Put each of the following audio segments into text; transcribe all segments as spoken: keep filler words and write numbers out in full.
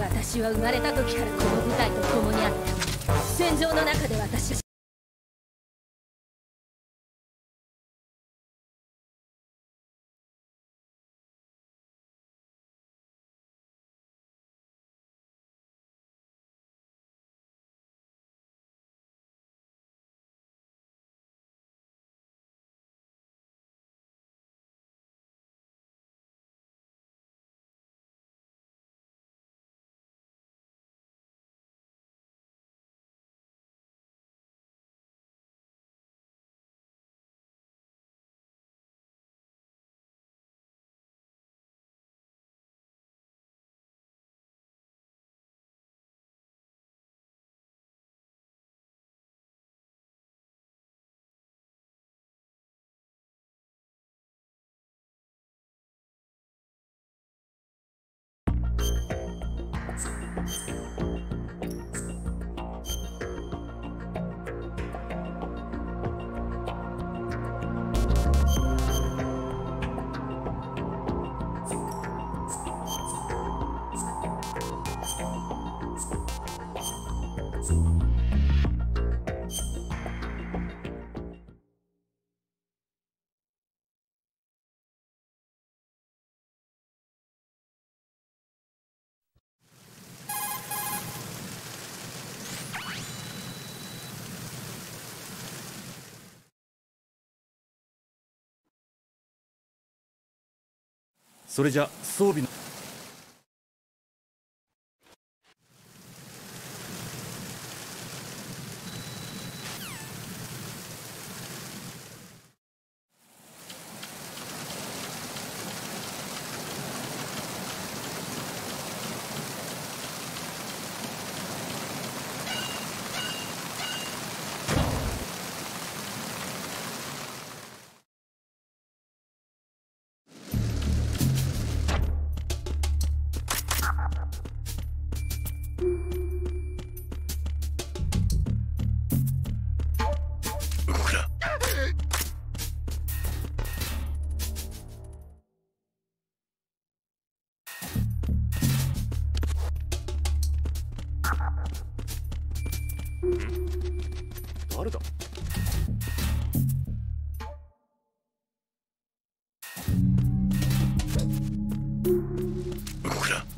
私は生まれた時からこの舞台と共にあった。戦場の中で私はそれじゃ装備の誰だ？動くな。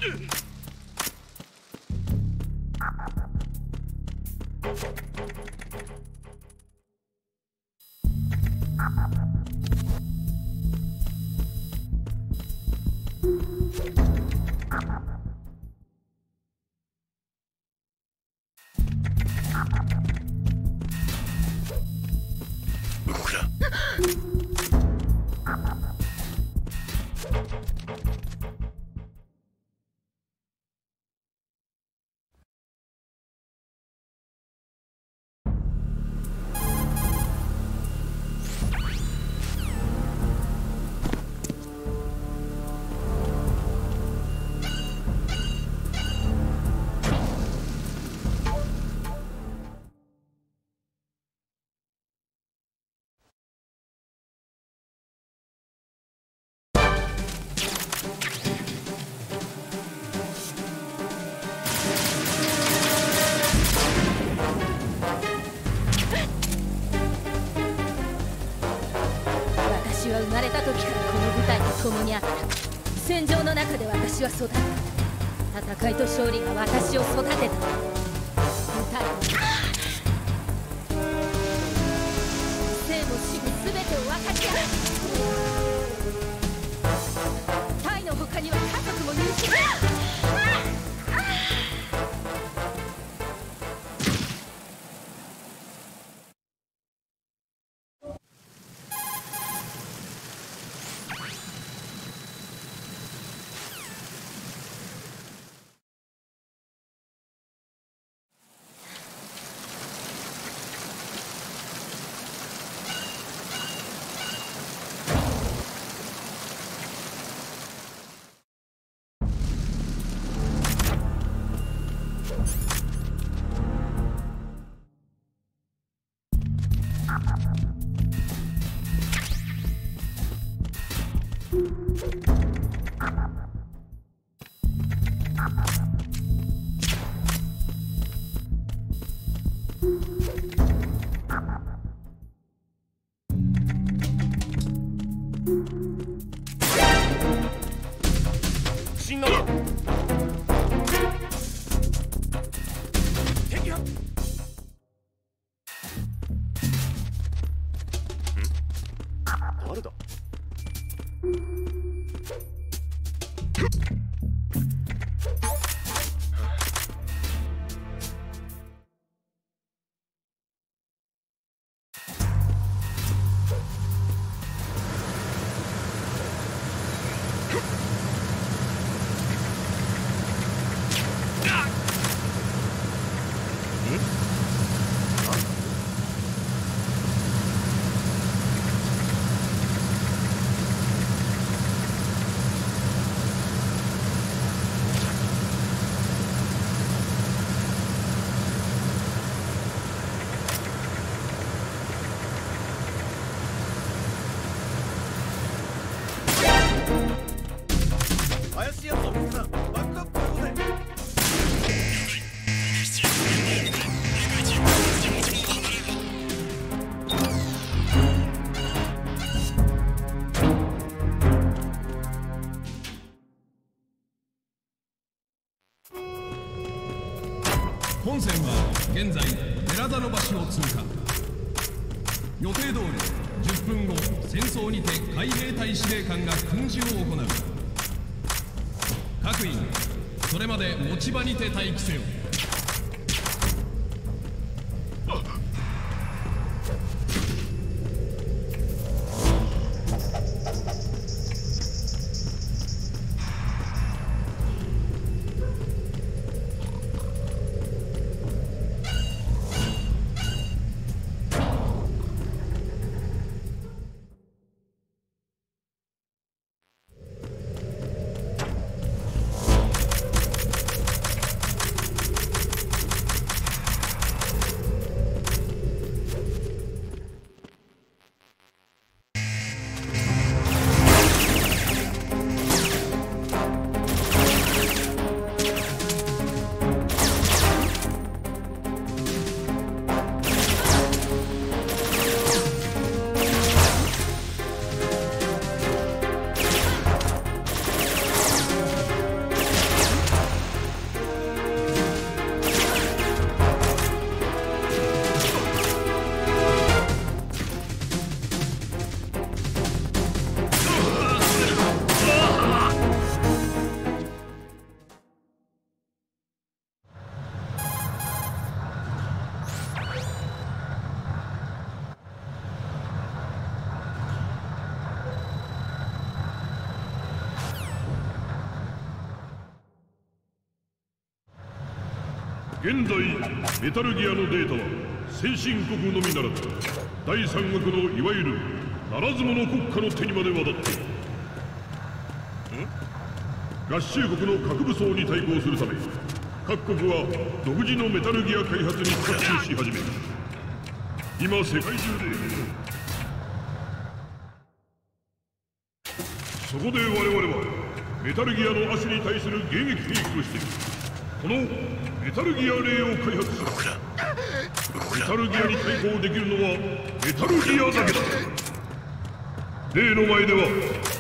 私は生まれた時からこの舞台と共にあった。戦場の中で私は育った。戦いと勝利が私を育てた。舞台も生も死も全てを分かち合う。タイの他には家族もいるし。 本線は現在寺田の橋を通過。予定通りじゅっぷんご、戦争にて海兵隊司令官が訓示を行う。各員それまで持ち場にて待機せよ。 現在メタルギアのデータは先進国のみならず第三国のいわゆるならず者国家の手にまで渡っている。合衆国の核武装に対抗するため各国は独自のメタルギア開発に着手し始める。今世界中でそこで我々はメタルギアの足に対する迎撃兵器としてこのメタルギアレイを開発する。メタルギアに対抗できるのはメタルギアだけだ。レイの前では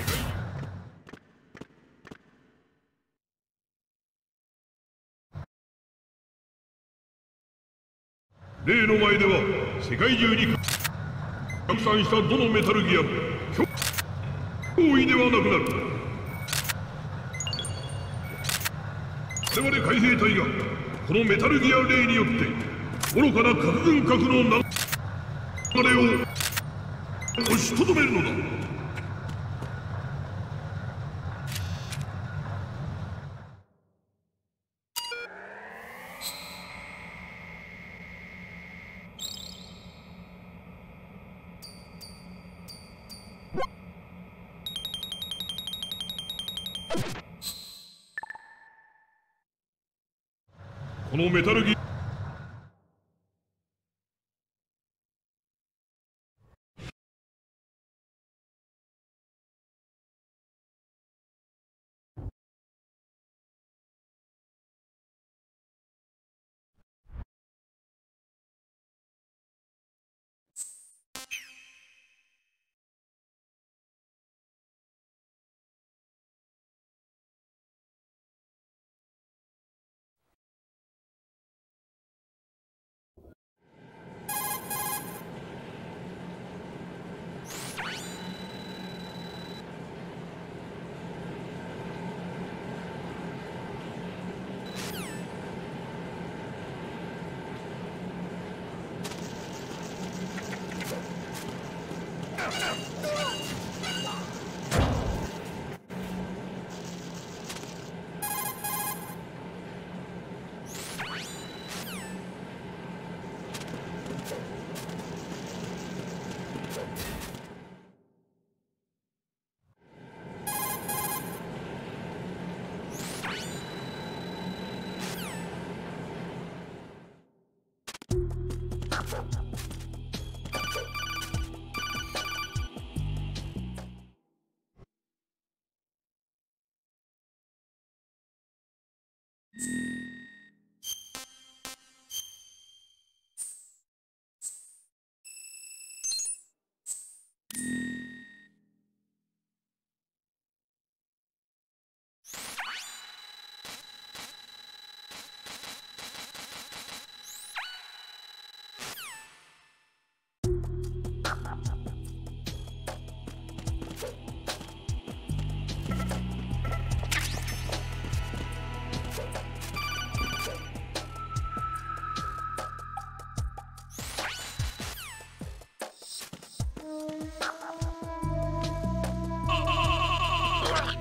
レイの前では世界中に拡散したどのメタルギアも脅威ではなくなる。我々海兵隊がこのメタルギアレイによって愚かな核軍拡の流れを押しとどめるのだ。このメタルギア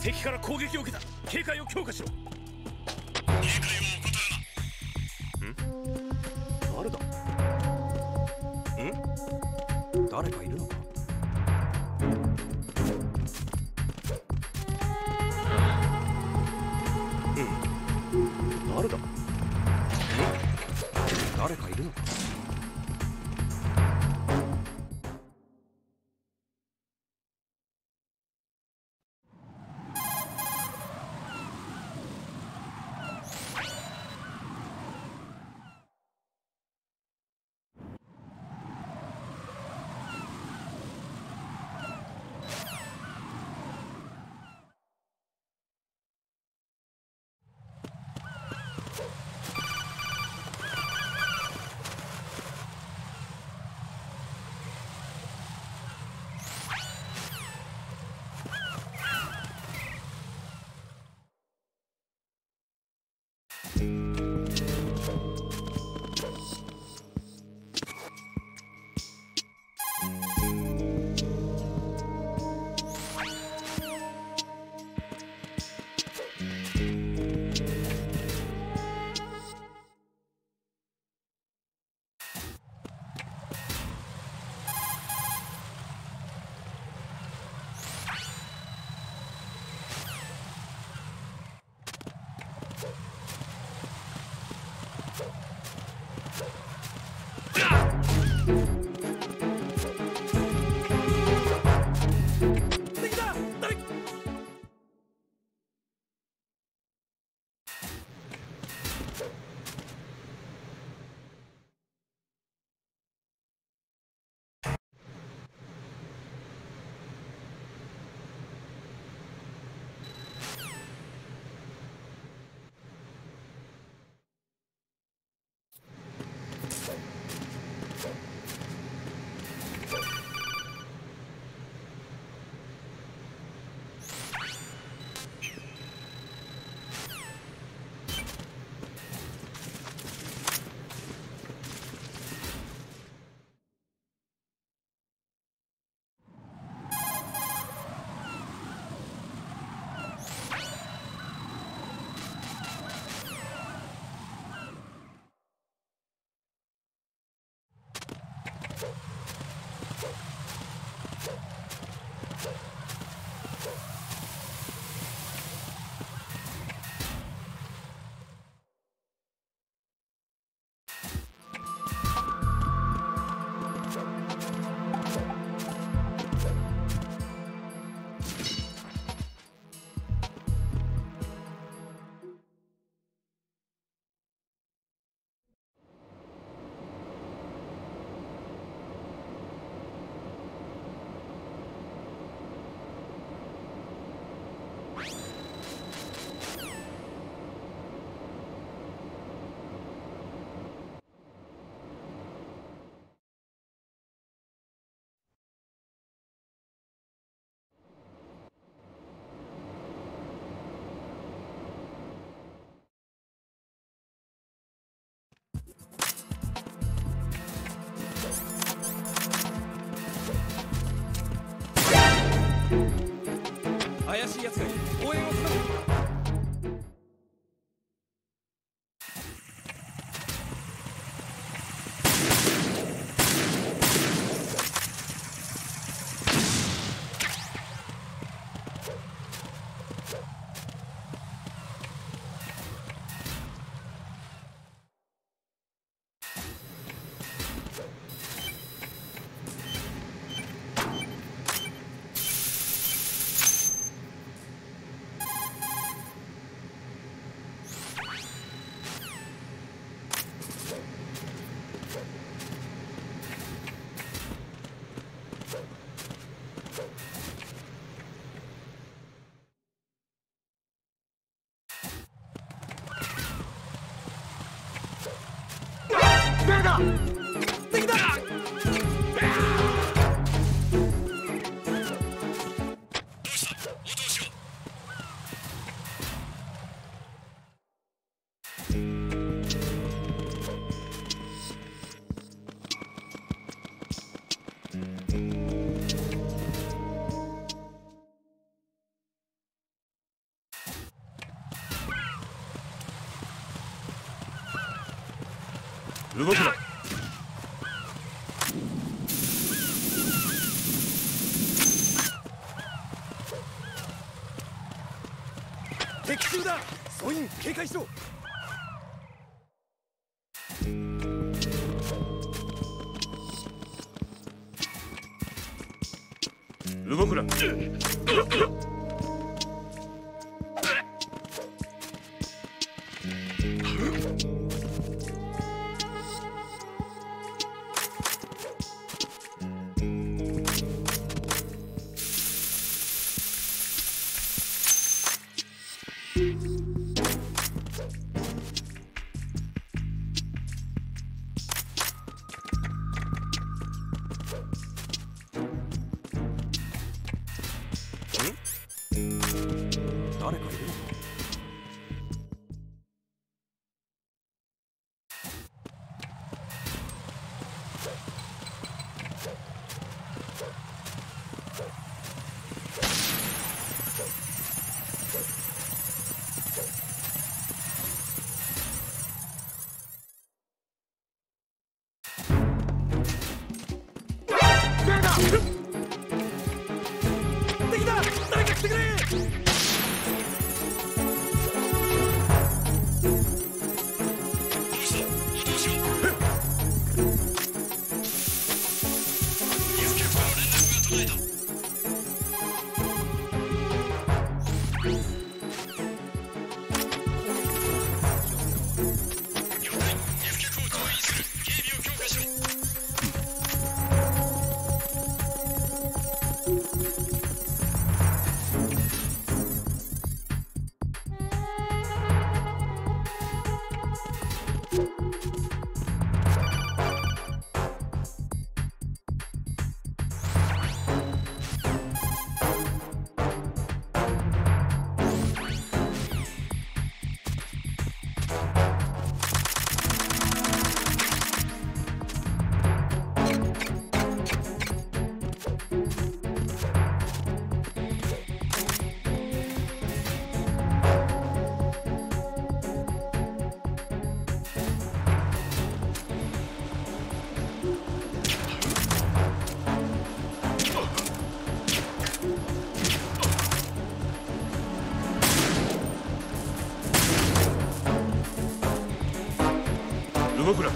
敵から攻撃を受けた。警戒を強化しろ。 警戒を怠るな。 誰だ。ん？誰かいるのか。うん。誰だ。ん？誰かいるのか。 怪しい奴がいる。応援を頼む。 誰だ。敵だ。 動くな。 敵中だ。総員警戒しろ。 動くな。 誰かいるのか。 誰だ。敵だ。誰か来てくれ。 動くな。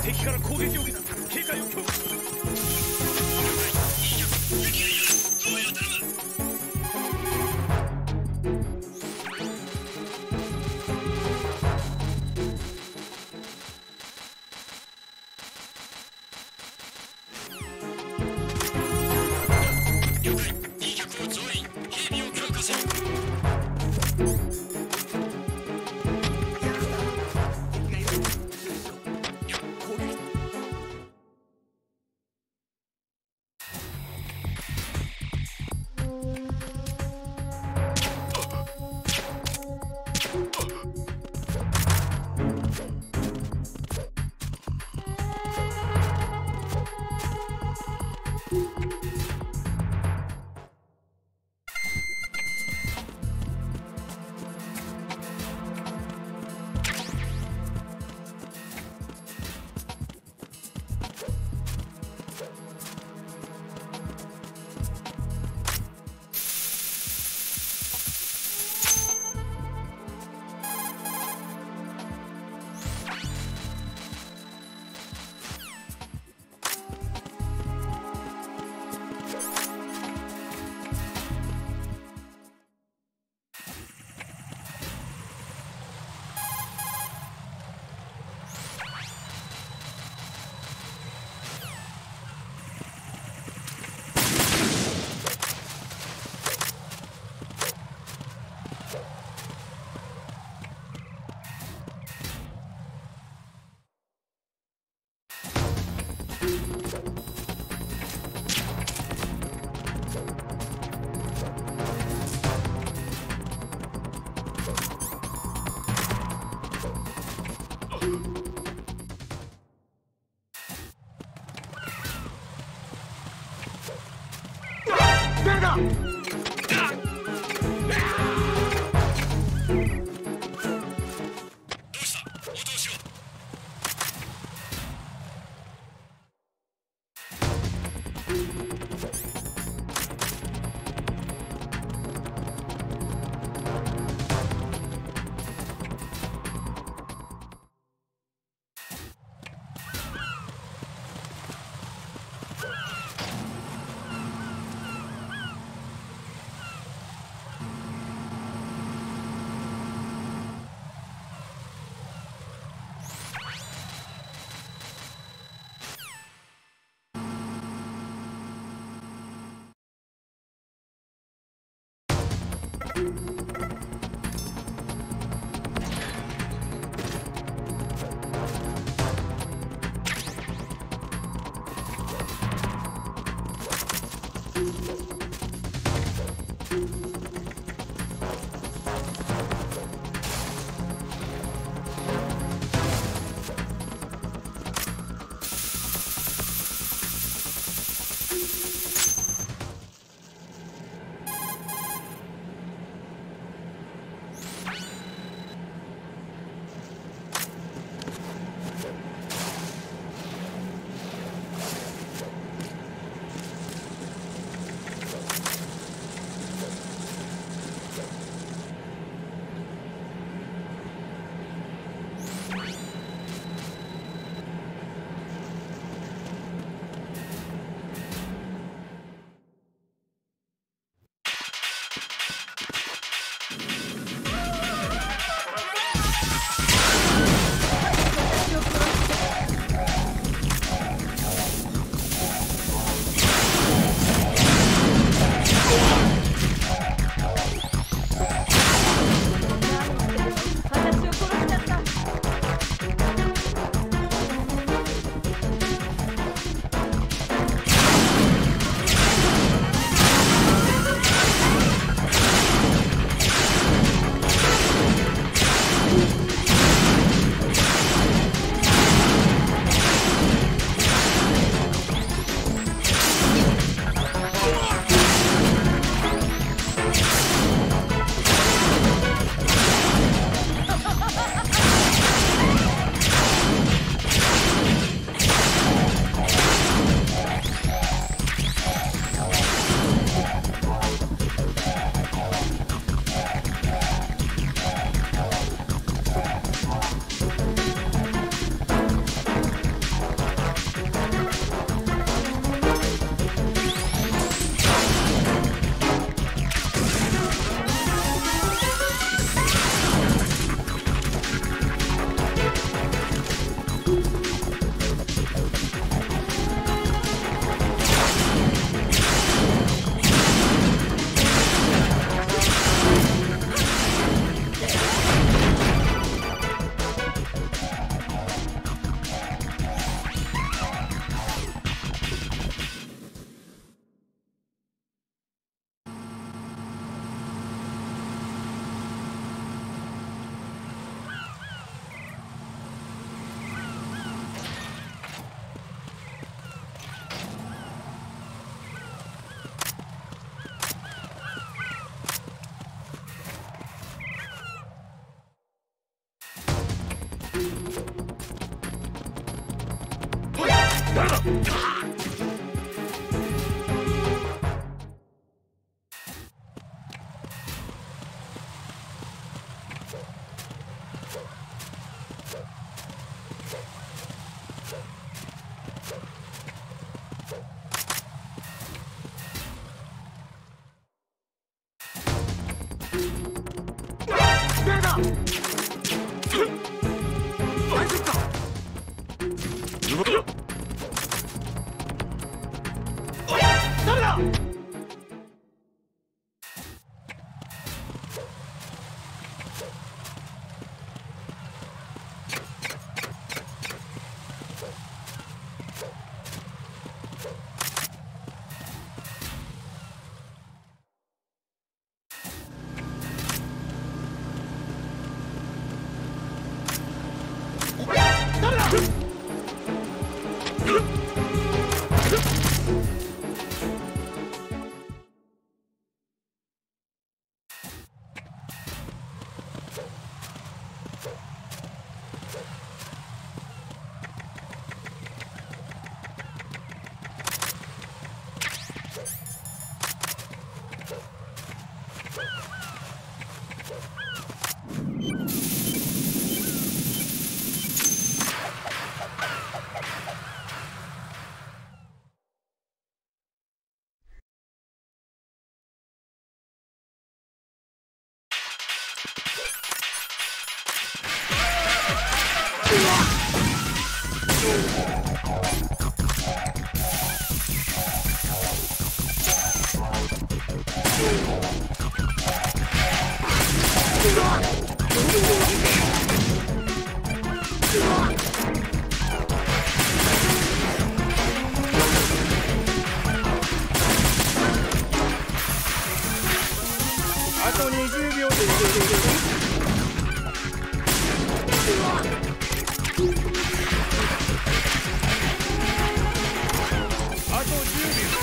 敵から攻撃を受けた。警戒を強化。 私を殺した誰だ。誰だ。大丈夫か。動くよ。誰だ。あとにじゅうびょうです。あとじゅうびょ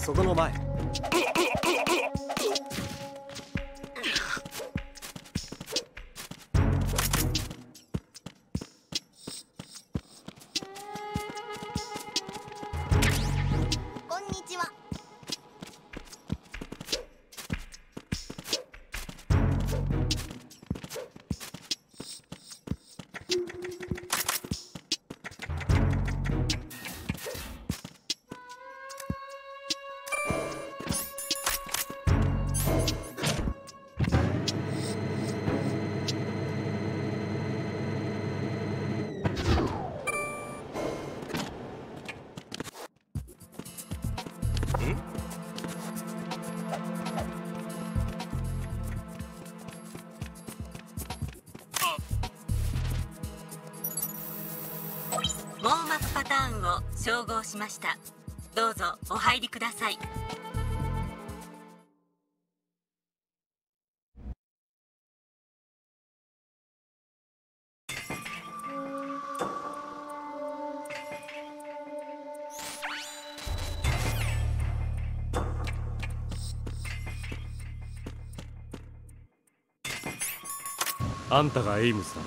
そこの前。 こんにちは。 ウォームアップパターンを照合しました。どうぞお入りください。 あんたがエイムスだな。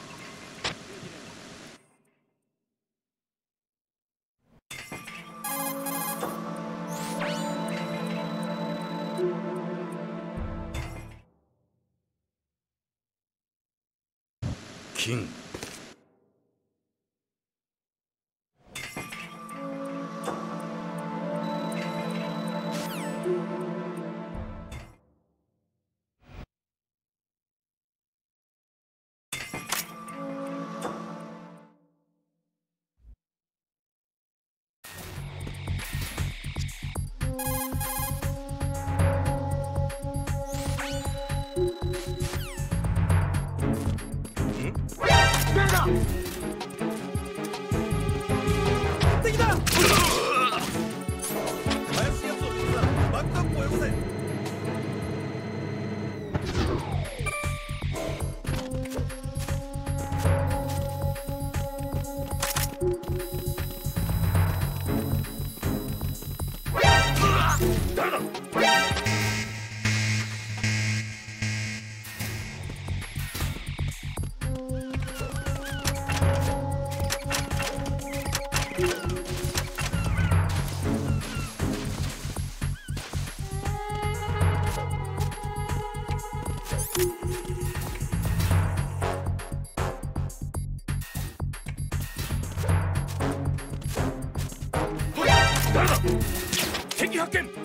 キン。 敵だ。怪しいやつを見つけたらバックアップをよこせ。誰だ。敵発見。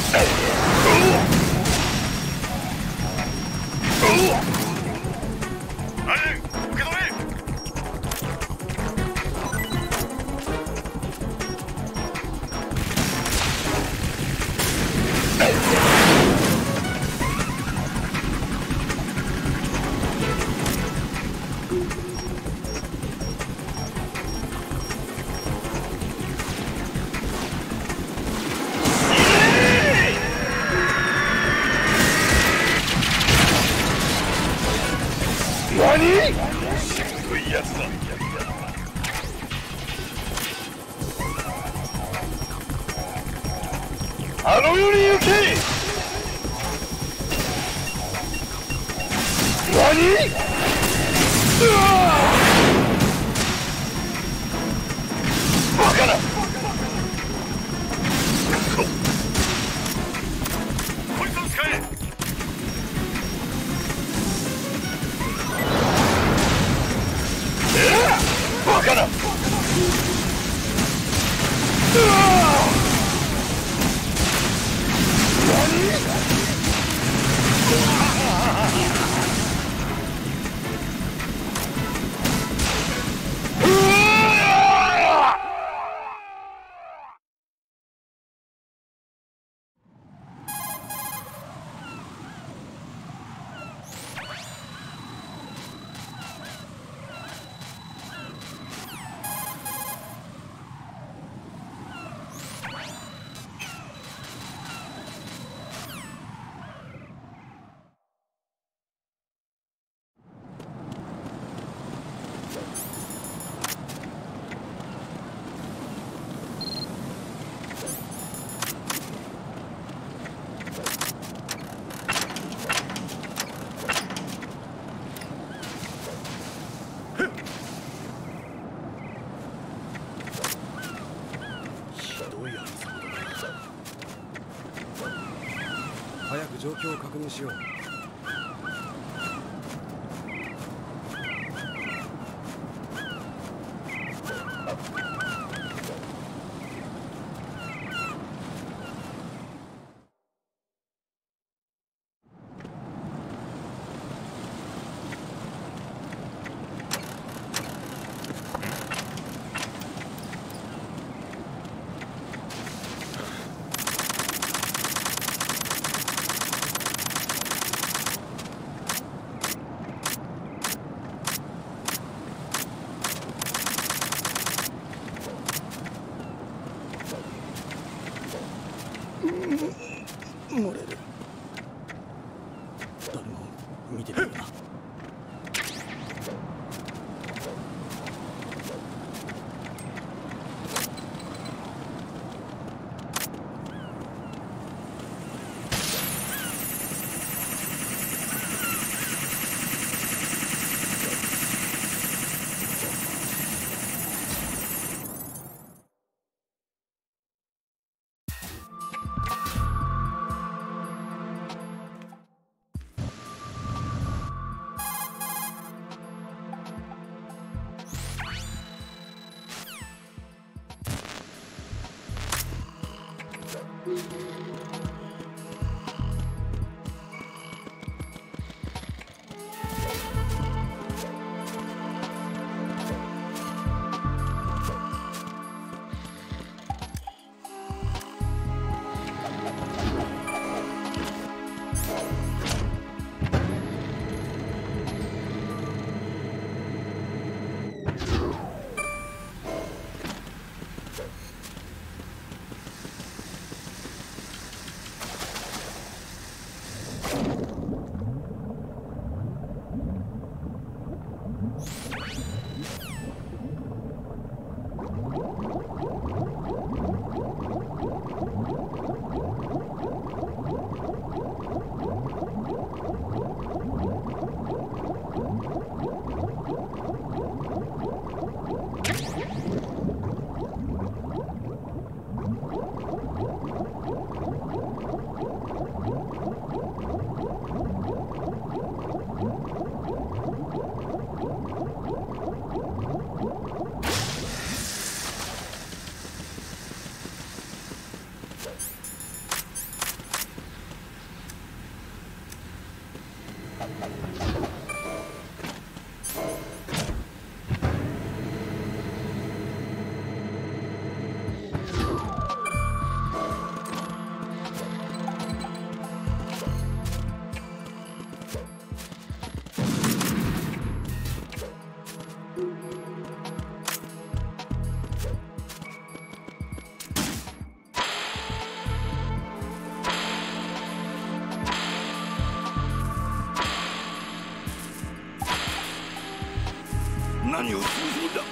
あの世に行け。何？うわ！バカな！こいつを使え！えっ！バカな！うわ！ 早く状況を確認しよう。 漏れる。誰も見てないな。 何をするつもりだ。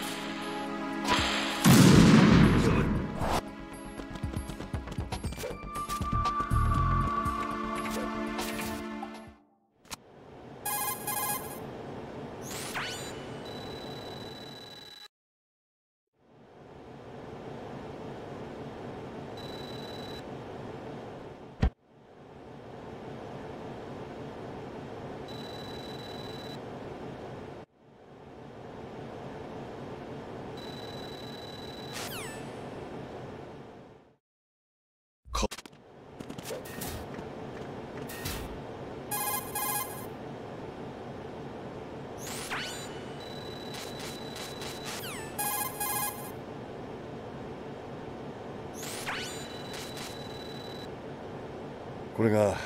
これが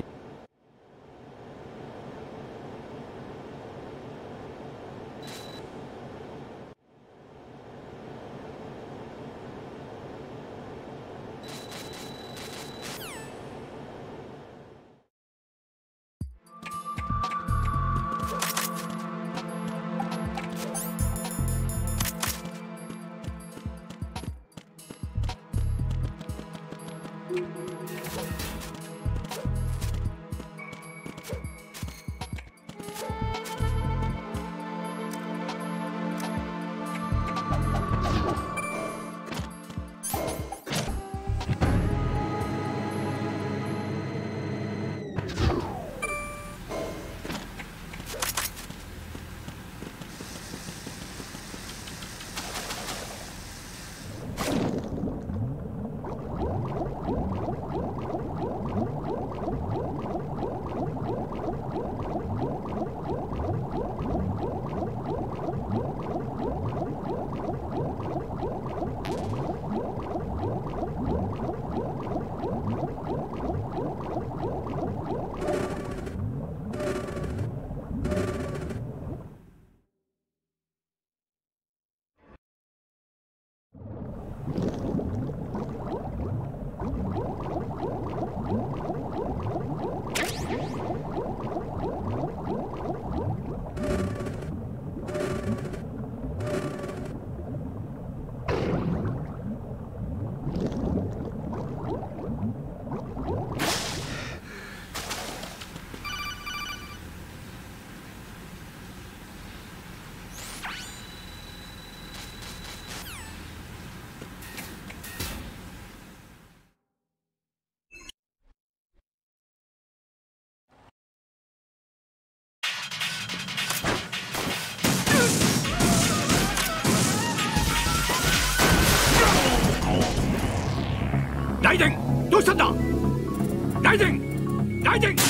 ライデン、どうしたんだ。ライデン、ライデン。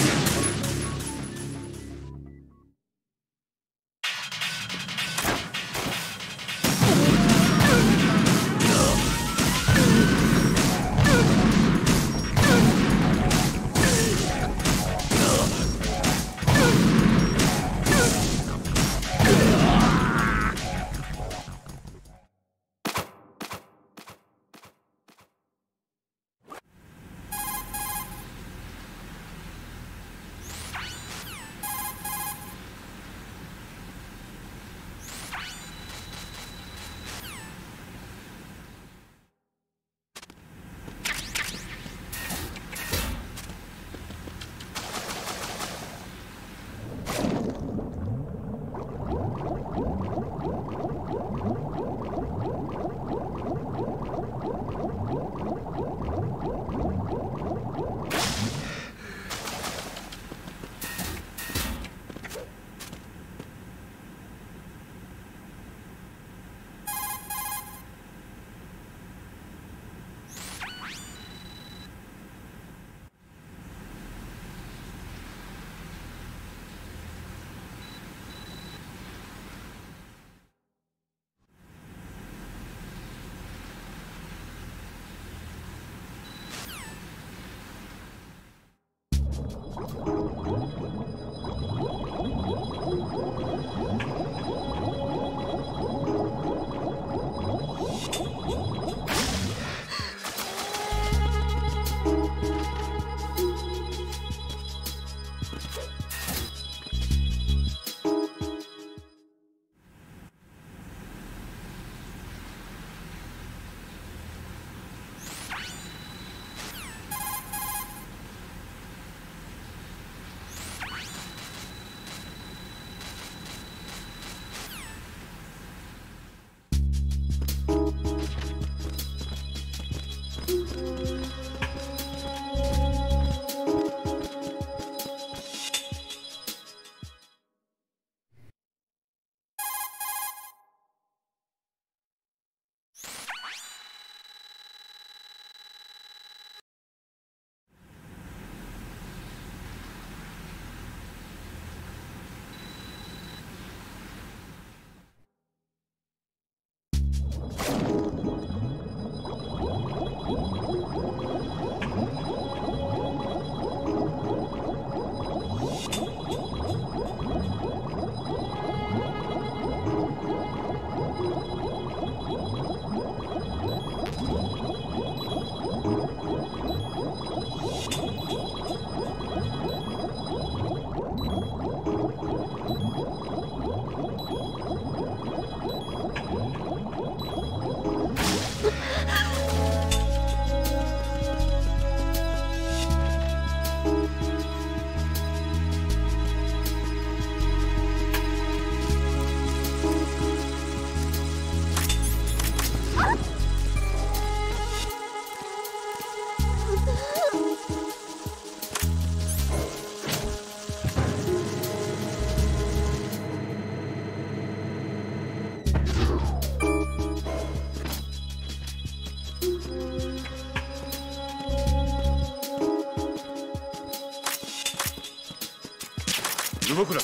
動くな。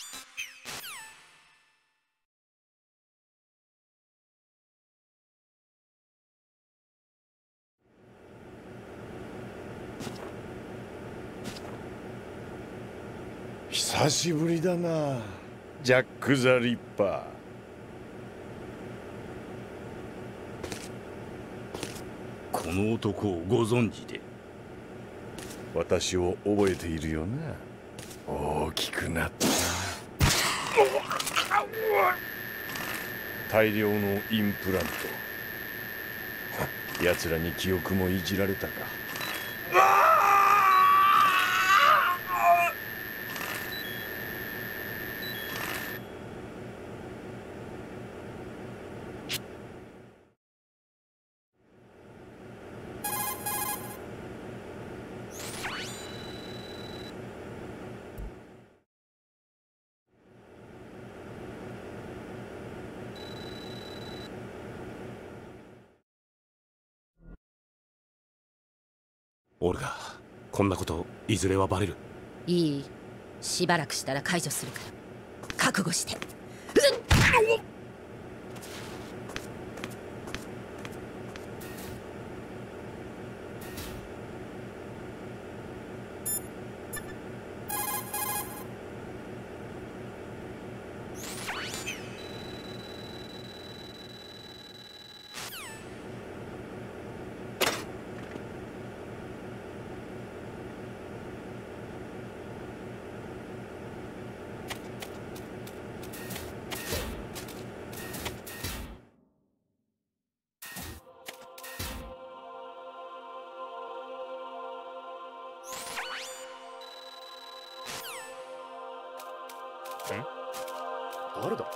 久しぶりだな、ジャック・ザ・リッパー。 この男をご存知で？ 私を覚えているよな。大きくなった大量のインプラント。奴らに記憶もいじられたか。 オルガ、こんなこといずれはバレる。 いい、しばらくしたら解除するから覚悟して。 誰だ？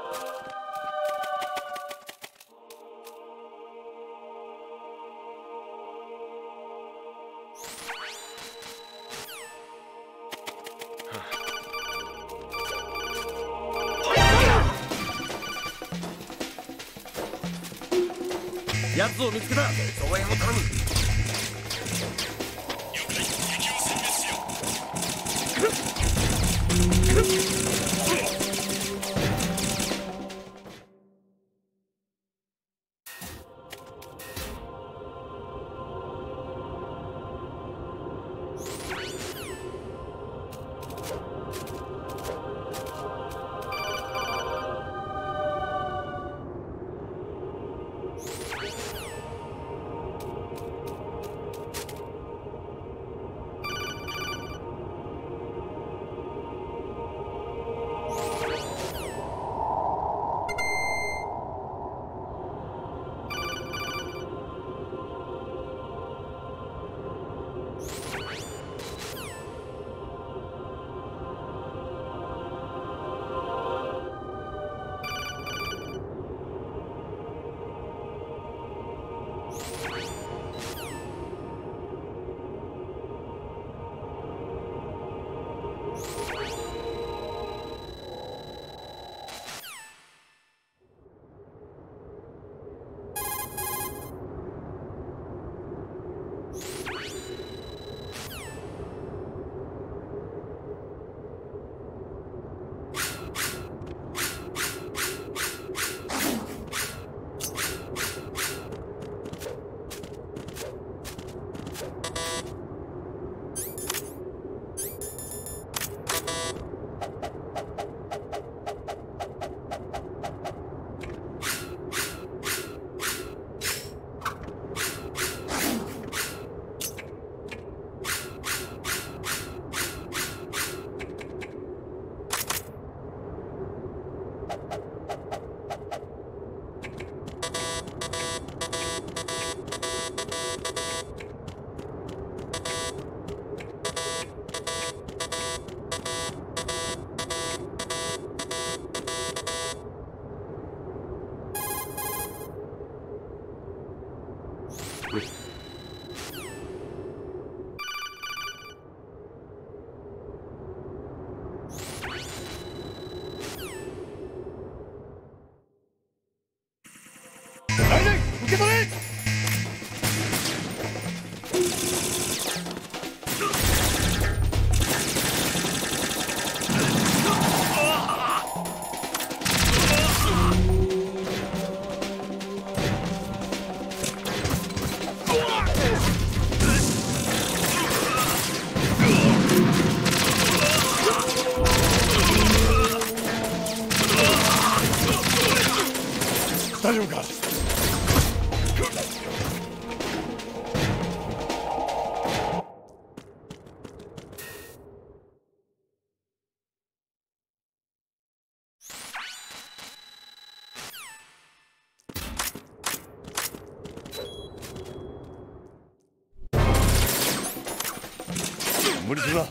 奴を見つけた。増援を頼む。 受け取れ。 丈夫か。無理するな。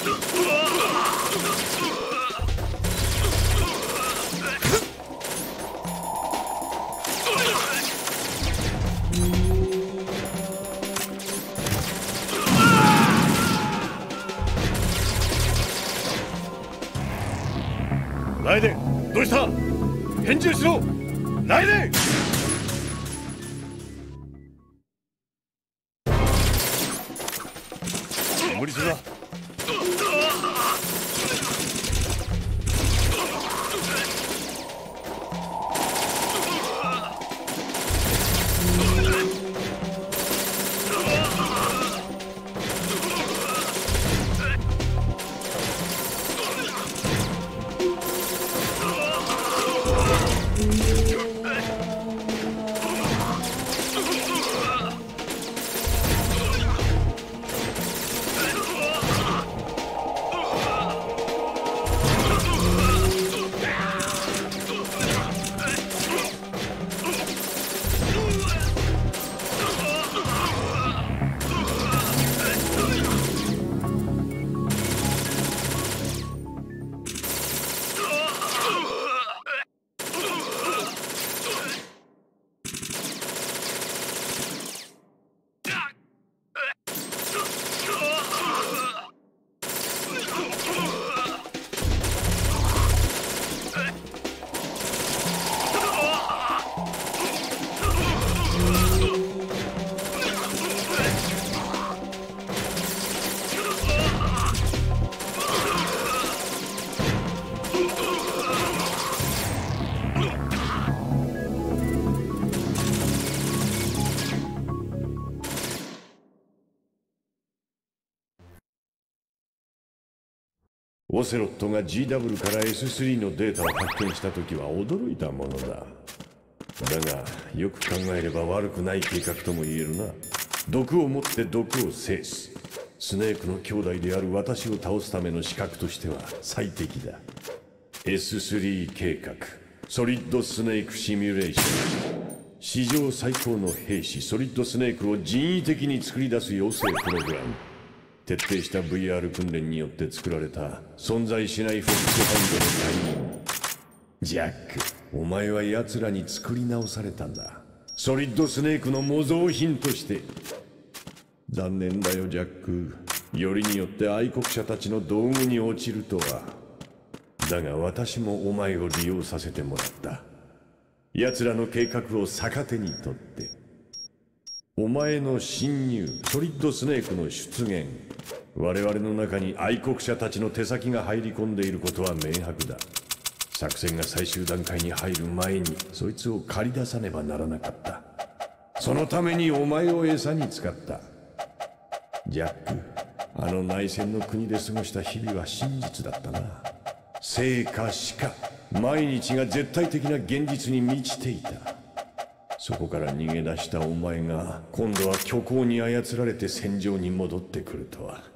ライデン、どうした？返事をしろ！ライデン！無理するな。オセロットが ジーダブリュー から エススリー のデータを発見した時は驚いたものだ。だがよく考えれば悪くない計画とも言えるな。毒を持って毒を制す。スネークの兄弟である私を倒すための資格としては最適だ。 エススリー 計画、ソリッドスネークシミュレーション。史上最高の兵士ソリッドスネークを人為的に作り出す養成プログラム。徹底した ブイアール 訓練によって作られた存在しないフォックスハンドの隊員。ジャック、お前は奴らに作り直されたんだ。ソリッドスネークの模造品として。残念だよジャック。よりによって愛国者たちの道具に落ちるとは。だが私もお前を利用させてもらった。奴らの計画を逆手にとって。お前の侵入、ソリッドスネークの出現、我々の中に愛国者たちの手先が入り込んでいることは明白だ。作戦が最終段階に入る前にそいつを駆り出さねばならなかった。そのためにお前を餌に使った。ジャック、あの内戦の国で過ごした日々は真実だったな。生か死か、毎日が絶対的な現実に満ちていた。そこから逃げ出したお前が今度は虚構に操られて戦場に戻ってくるとは。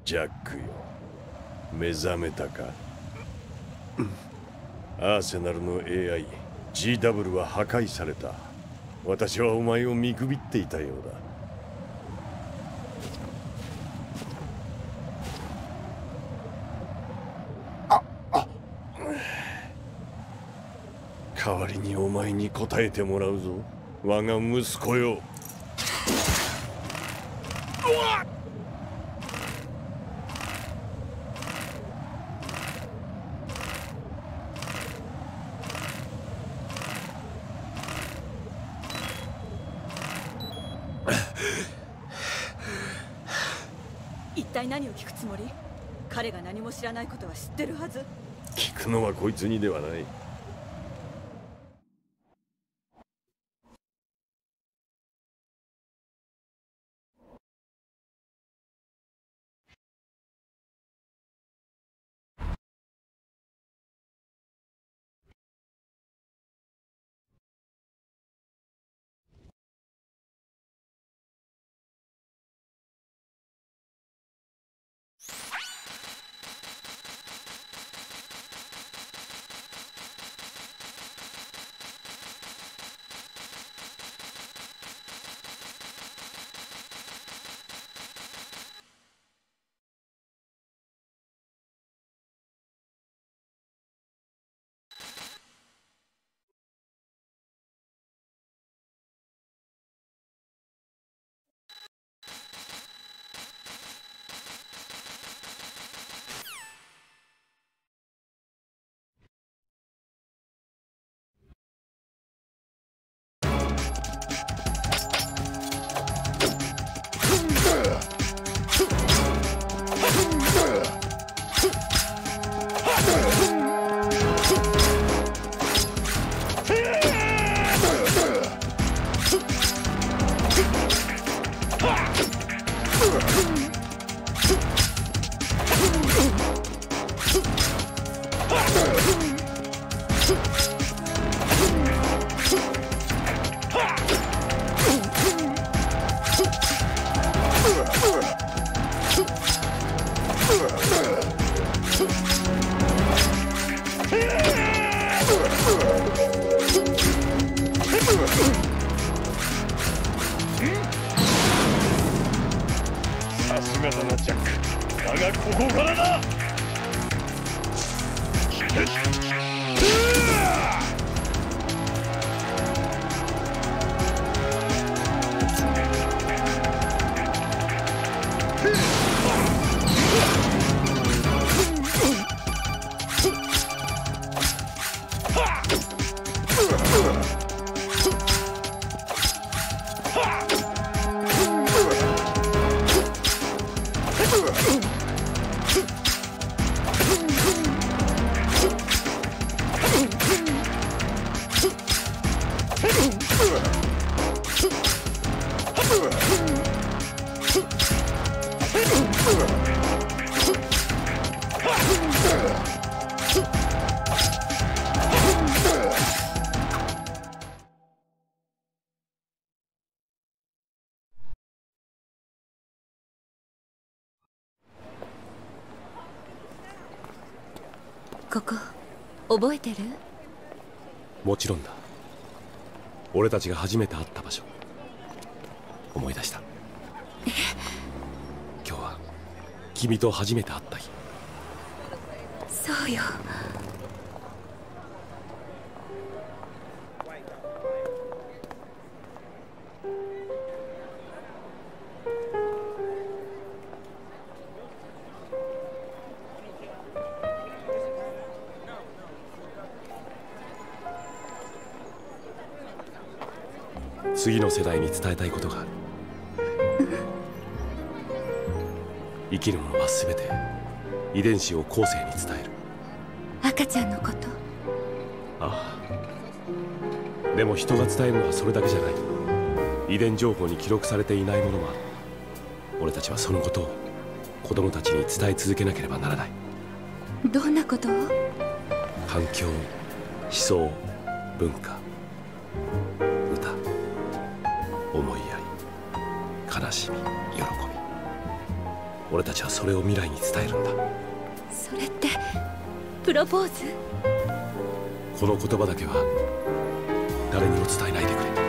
ジャックよ、目覚めたか？アーセナルの エーアイ ジーダブリュー は破壊された。私はお前を見くびっていたようだ。代わりにお前に答えてもらうぞ、我が息子よ。 一体何を聞くつもり？彼が何も知らないことは知ってるはず。 聞くのはこいつにではない。 さすがだなジャック、だがここからだ。 ここ覚えてる？ もちろんだ。俺たちが初めて会った場所思い出した。 え？ 今日は君と初めて会った日。 そうよ。 次の世代に伝えたいことがある。生きるものは全て遺伝子を後世に伝える。 赤ちゃんのこと？ ああ。でも人が伝えるのはそれだけじゃない。遺伝情報に記録されていないものもある。俺たちはそのことを子供たちに伝え続けなければならない。 どんなことを？ 環境、思想、文化、歌、思いやり、悲しみ、喜び、 俺たちはそれを未来に伝えるんだ。 それってプロポーズ？ この言葉だけは誰にも伝えないでくれ。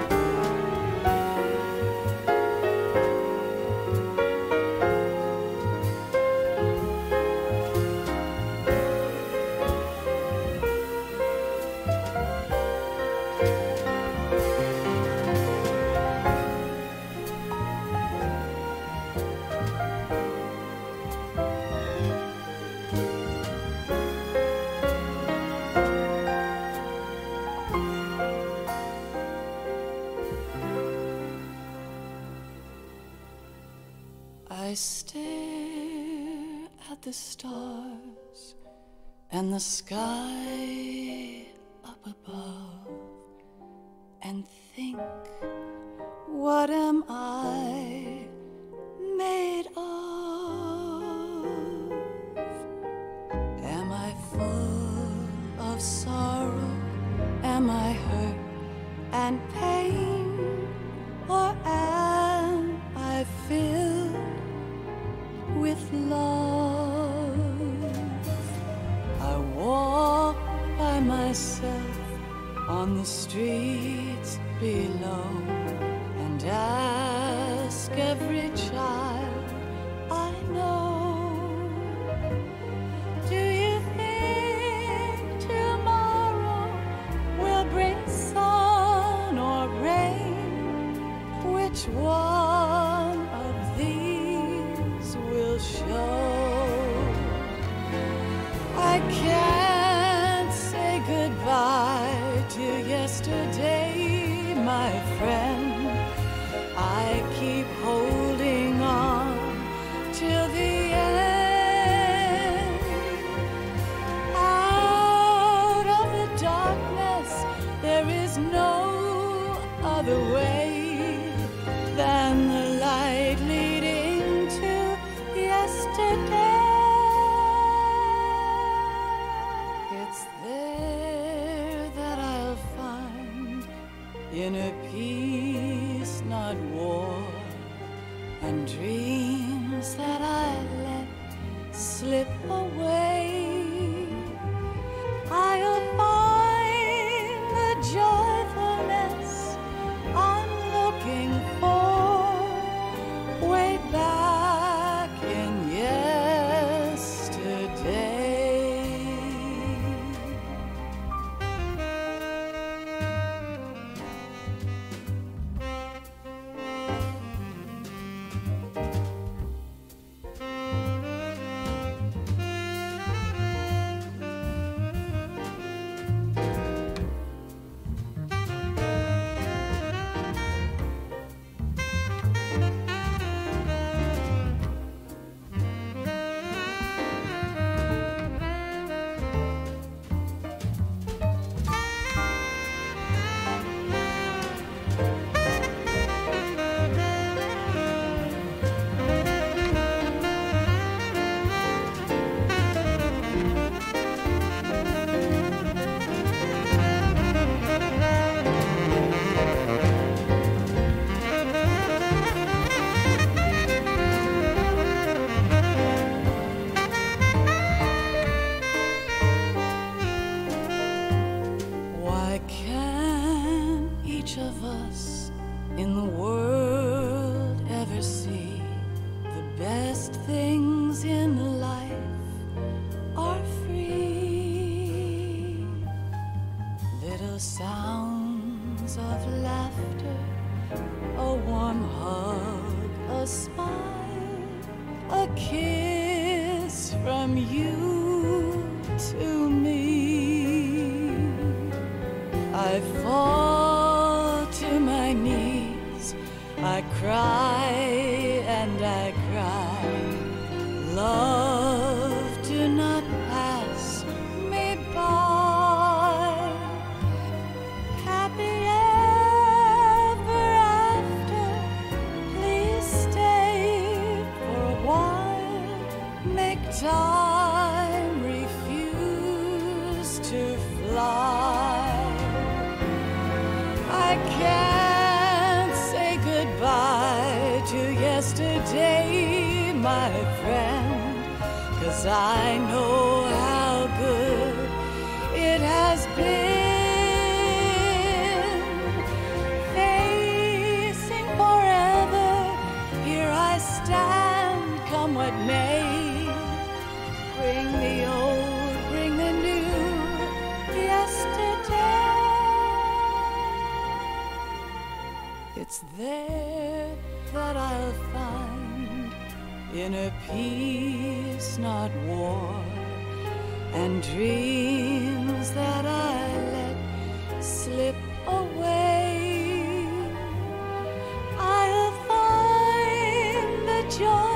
I stare at the stars and the sky up above and think, what am I made of? Am I full of sorrow? Am I hurt and pain? Or am I filled with love? I walk by myself on the streets below and ask every child I know, do you think tomorrow will bring sun or rain? Which one of these will show? I can't say goodbye to yesterday, my friend. I keep holding on till the end. Out of the darkness, there is no other way than the light leading to yesterday. It's there that I'll find inner peace, not war, and dreams that I let slip away. I'll find the joyfulness I'm looking for way back in yesterday. Why can't each of us in the world ever see the best things in life are free? Little sounds of laughter, a warm hug, a smile, a kiss from you to me. I fall to my knees, I cry and I cry. Love, do not pass me by. Happy ever after, please stay for a while. Make time refuse to fly. I can't say goodbye I know how good it has been. Facing forever, here I stand, come what may. Bring the old, bring the new, yesterday. It's there that I'll find inner peace, not war, and dreams that I let slip away. I'll find the joy